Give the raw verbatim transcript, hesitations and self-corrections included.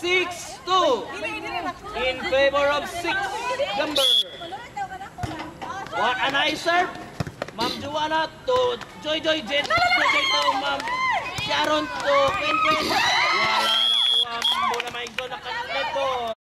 six two. In favor of six number. What an I serve. Ma'am Joanna to Joy Joy Jet. Joy Joy to Ma'am Sharon to Queen Queen. Wala na po ang bola maigdo na kanila po.